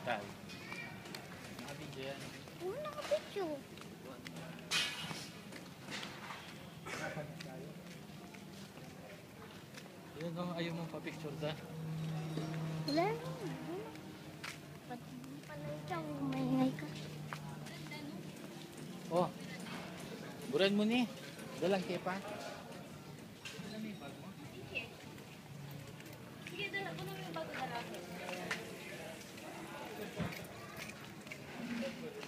Tal. Nakabidyo yan. Oo, nakapicture. Yun no, ayaw mong pa-picture ta. Wala naman. Ba't pala ikaw, maingay ka? Oh. Buran mo ni. Dalang kepa. Sige, dala ko naman yung bago dala.